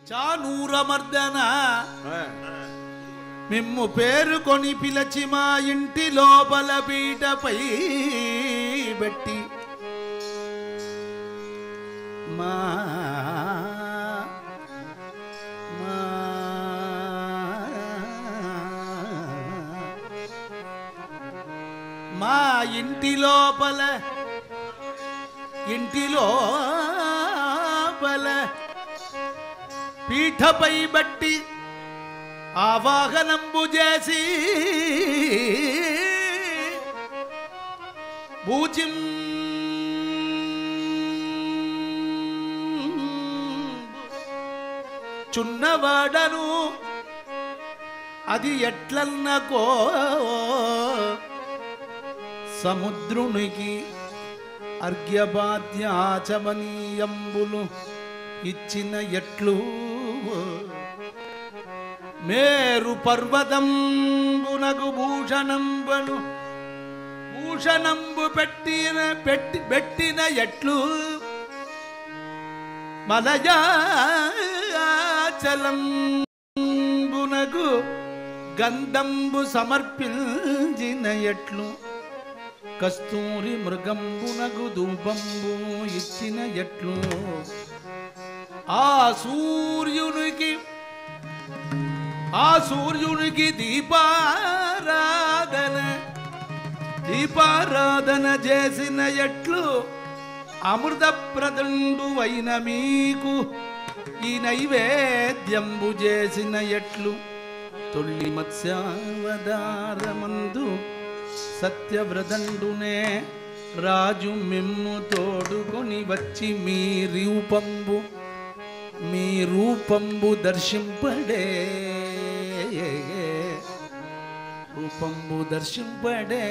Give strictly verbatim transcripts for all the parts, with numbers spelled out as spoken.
చానూరమర్దన మిమ్ము పేరుకొని పిలచి మా ఇంటి లోపల పీటపై బెట్టి మా మా ఇంటి లోపల ఇంటి లోపల పీఠపై బట్టి ఆవాహనంబు చేసి పూజిం చున్నవాడను అది ఎట్లన్నకో సముద్రునికి అర్ఘ్యపాద్యాచమనీయంబులు ఇచ్చిన ఎట్లు మేరు పర్వతంబునకు భూషణంబను భూషణంబు పెట్టిన పెట్టి పెట్టిన ఎట్లు మలయాచలంబునకు గంధంబు సమర్పించిన ఎట్లు కస్తూరి మృగంబునకు ధూపంబు ఇచ్చిన ఎట్లు ఆ సూర్యునికి ఆ సూర్యునికి దీపారాధన దీపారాధన చేసిన ఎట్లు అమృతప్రదండు అయిన మీకు ఈ నైవేద్యంబు చేసిన ఎట్లు తొల్లి మత్స్యావతారమందు సత్యవ్రతండునే రాజు మిమ్ము తోడుకొని వచ్చి మీ రూపంబు మీ రూపంబు దర్శింపడే రూపంబు దర్శింపడే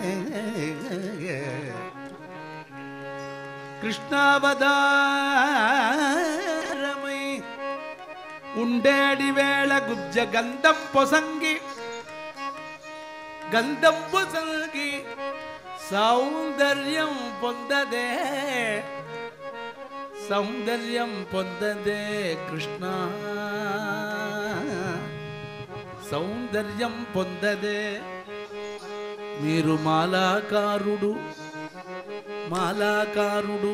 కృష్ణావతారమై ఉండేడి వేళ గుజ్జ గంధం పొసంగి గంధం పొసంగి సౌందర్యం పొందదే సౌందర్యం పొందదే కృష్ణ సౌందర్యం పొందదే మీరు మాలాకారుడు మాలాకారుడు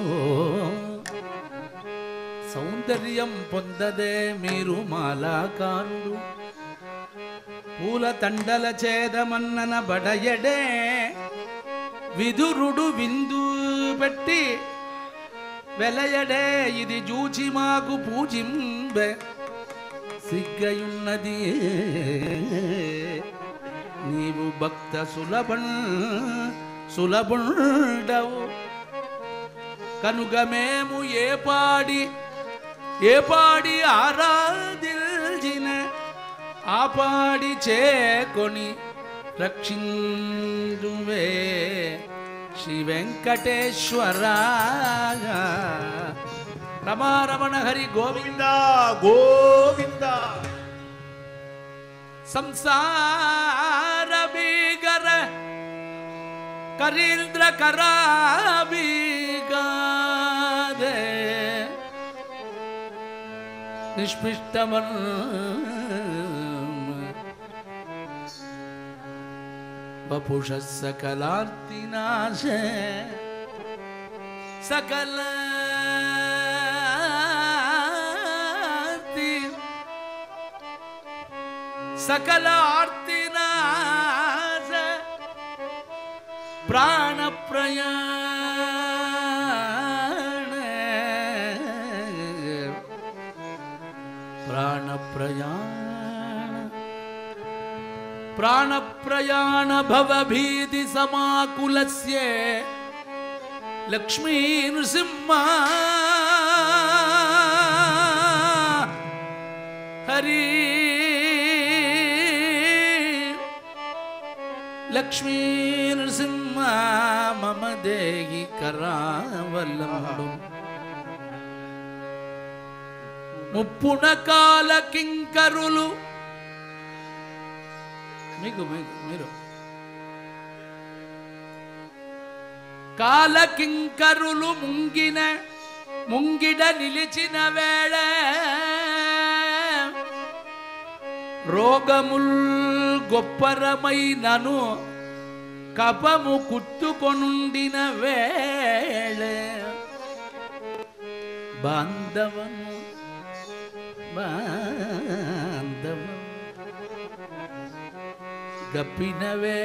సౌందర్యం పొందదే మీరు మాలాకారుడు పూల తండల చేదమన్నన బడయడే విదురుడు విందు పెట్టి వెలయడే ఇది జూచి మాకు పూజింబె సిగ్గయున్నది నీవు భక్త సులభం సులభుండవు కనుక మేము ఏ పాడి ఏ పాడి ఆరాధించిన ఆ పాడి చేకొని రక్షిందువే శ్రీ వెంకటేశ్వర రమారమణ హరి గోవింద గోవింద సంసార బీగర కరీంద్ర కరాబీగాదే నిష్పిష్టమన్ వపుష సకలార్తినాశ సకల సకల ఆర్తినాశ ప్రాణ ప్రయాణ ప్రాణ ప్రయాణ ప్రాణ ప్రయాణ భవభీతి సమాకులస్య లక్ష్మీ నృసింహ హరి లక్ష్మీ నృసింహ మమ దేహి కరావలంబం ముప్పున కాల కింకరులు మీకు మీరు కాల కింకరులు ముంగిన ముంగిడ నిలిచిన వేళ రోగముల్ గొప్పరమై నను కపము కుట్టుకొనుండిన వేళ బాంధవము బాంధవము గప్పిన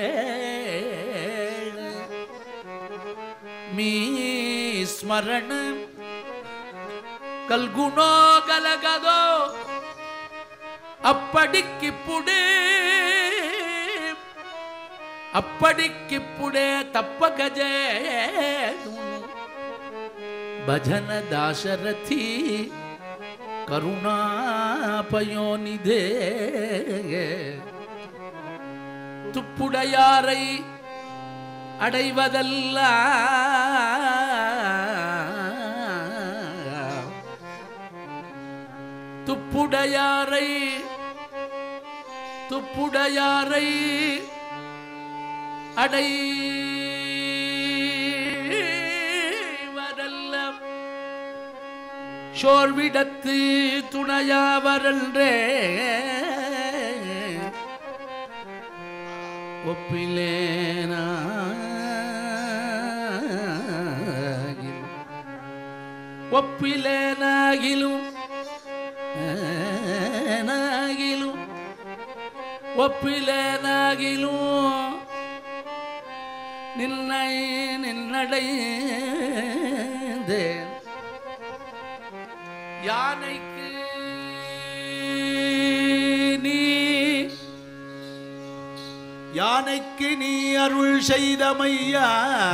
వేళ మీ స్మరణ కల్గునో గలగదో అప్పటికిప్పుడే అప్పటికిప్పుడే తప్పకజేను భజన దాశరథి కరుణాపయోనిధే துப்புடையாரை அடைவதல்ல துப்புடையாரை துப்புடையாரை அடைவதல்ல சோர்விடத்து துணையாவரன்றே ஒப்பிலேனாகிலும் ஒப்பிலேனாகிலும் நாகிலும் ஒப்பிலேனாகிலும் நின்னை நின்னடைந்தேன் யானைக்கு நீ யானைக்கு நீ அருள் செய்தமையா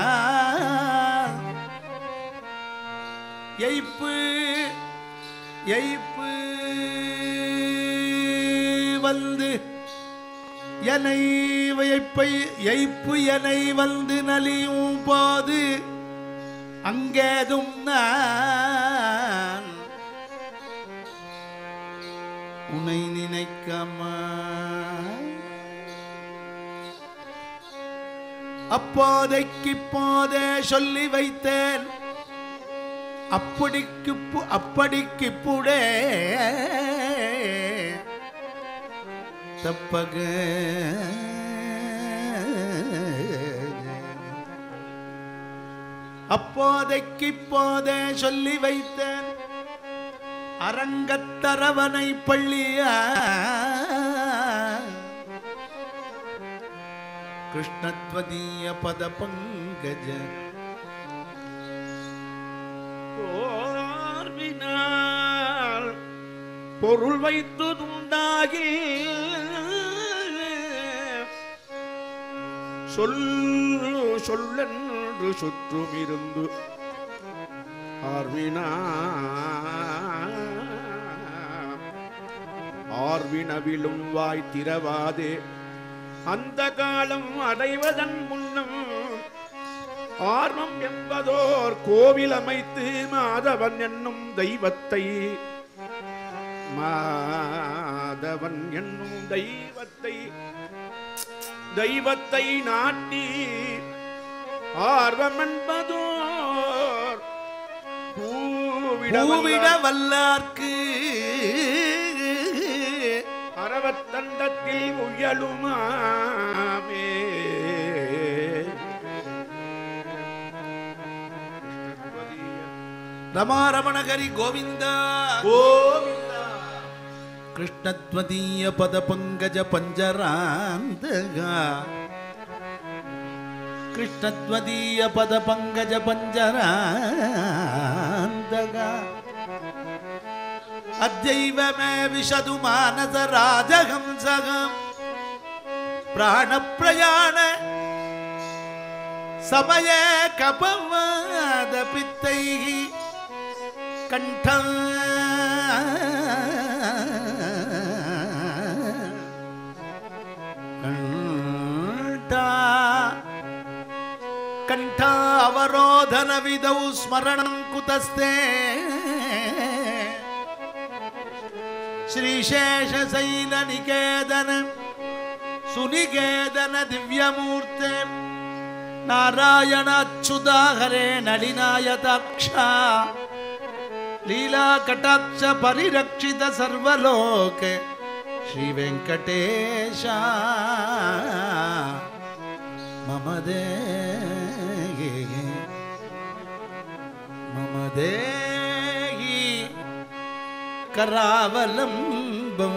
எய்ப்பு எய்ப்பு வந்து எனை வைப்பை எய்ப்பு எனை வந்து நலியும் போது அங்கேதும் நான் உன்னை நினைக்கமா அப்போதைக்கு போதே சொல்லி வைத்தேன் அப்படிக்கு அப்படிக்கிப்புடே தப்பக அப்போதைக்கு போதே சொல்லி வைத்தேன் அரங்கத்தரவனை பள்ளியா கிருஷ்ணத்வதீய பத பங்கஜ போர்வினால் பொருள் வைத்து துண்டாகி சொல் சொல்லென்று சுற்றும் இருந்து ஆர்வினா ஆர்வினவிலும் வாய் திறவாதே அந்த காலம் அடைவதன் முன்னம் ஆர்வம் என்பதோர் கோவில் அமைத்து மாதவன் என்னும் தெய்வத்தை மாதவன் என்னும் தெய்வத்தை தெய்வத்தை நாட்டி ஆர்வம் என்பதோர் பூவிட வல்லார்க்கு அரவத்தண்டத்தில் உயலுமாமே ரமாரமணகரி கோவிந்தா கோவிந்தா கிருஷ்ணத்வதீய பத பங்கஜ பஞ்சராந்தகா கிருஷ்ணத்வதீய பத பங்கஜ பஞ்சராந்தகா அத்யைவ மே விஷது மானச ராஜஹம்சகம் பிராணப்ரயாண சமயே கபவாத பித்தைஹி கண்டம் கண்டா கண்டா அவரோதன விதௌ ஸ்மரணம் குதஸ்தே श्रीशेषशैल निकेतन सुनिकेतन दिव्यमूर्ते नारायण अच्युता हरे नलिनायताक्षा लीला कटाक्ष परिरक्षित सर्वलोके श्री वेंकटेश मम देहि मम देहि करावलंबं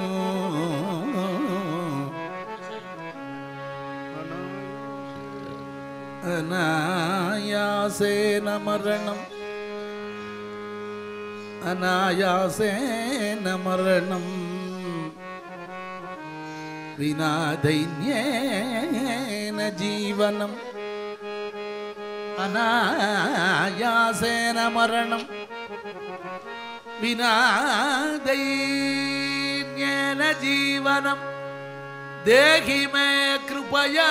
अनायासेन मरणम् अनायासेन मरणम् विना दैन्येन जीवनम् अनायासेन मरणम् विना दैन्येन जीवनम् देहि मे कृपया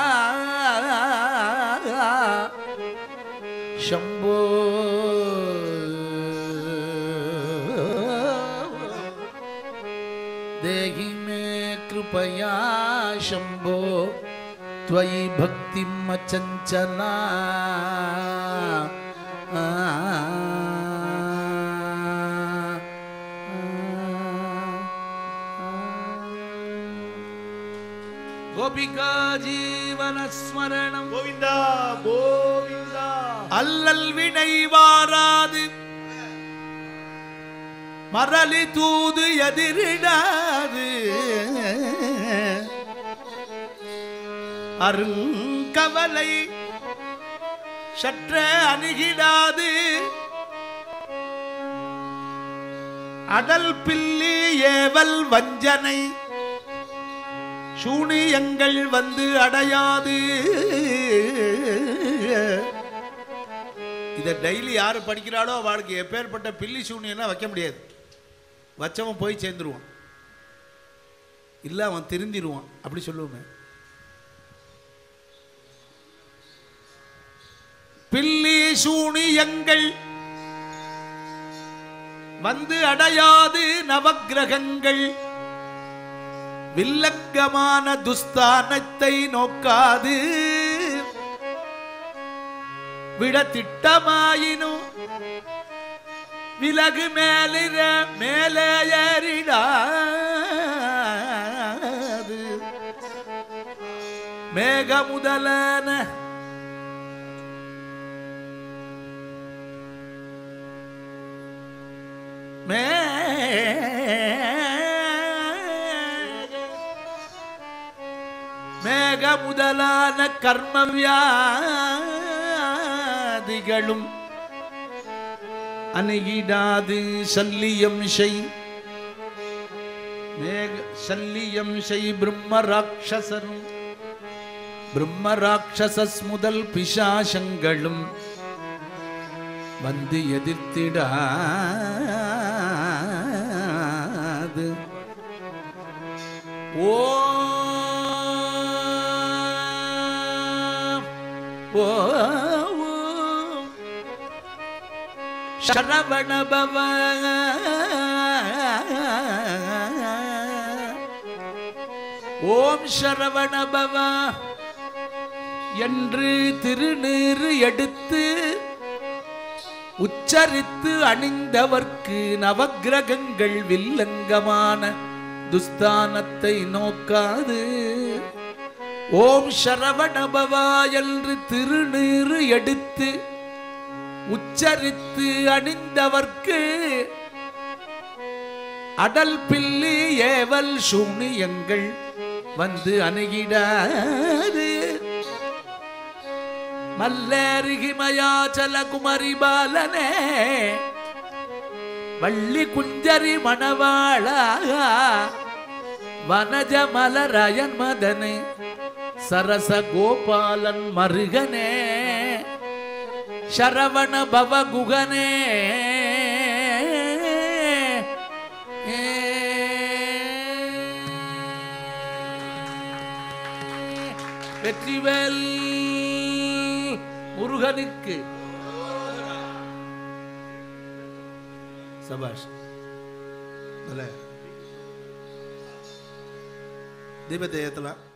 शंभो देहि मे कृपया शंभो त्वयि भक्तिं अचंचला गोपिका जीवन स्मरणं गोविंदा गोविंदा அல்லல் வினை வாராது மரளி தூது எதிரிடாது அருங்கவலை சற்ற அணுகிடாது அடல் பில்லி ஏவல் வஞ்சனை சூனியங்கள் வந்து அடையாது. இதை டெய்லி யாரு படிக்கிறாளோ அவளுக்கு எப்பேற்பட்ட பில்லி சூனியெல்லாம் வைக்க முடியாது. வச்சவன் போய் சேர்ந்துருவான், இல்லை அவன் திருந்திடுவான். அப்படி சொல்லுவோமே. பில்லி சூனியங்கள் வந்து அடையாது நவக்கிரகங்கள் வில்லங்கமான துஸ்தானத்தை நோக்காது. விட திட்டமாயினும் விலகு மேலிர மேலே ஏறிடாது. மேக முதலான மே மேக முதலான கர்ம வியாதிகளும் அணுகிடாது. சல்லியம் செய் மேக சல்லியம் செய் பிரம்ம ராட்சசரும் பிரம்ம ராட்சசஸ் முதல் பிசாசங்களும் வந்து எதிர்த்திடாது. ஓ ஓ சரவண பவ ஓம் சரவண பவ என்று திருநீறு எடுத்து உச்சரித்து அணிந்தவர்க்கு நவக்கிரகங்கள் வில்லங்கமான துஸ்தானத்தை நோக்காது. ஓம் சரவணபவா என்று திருநீறு எடுத்து உச்சரித்து அணிந்தவர்க்கு அடல் பில்லி ஏவல் சூனியங்கள் வந்து அணுகிடாது. மல்லேரிகிமயாச்சல குமரி பாலனே வள்ளி குஞ்சரி மணவாளா வனஜ மலரயன் மதனே சரச கோபாலன் மருகனே சரவண பவ குகனே வெற்றிவேல் முருகனுக்கு சபாஷ். தீபத்தை ஏத்தலாம்.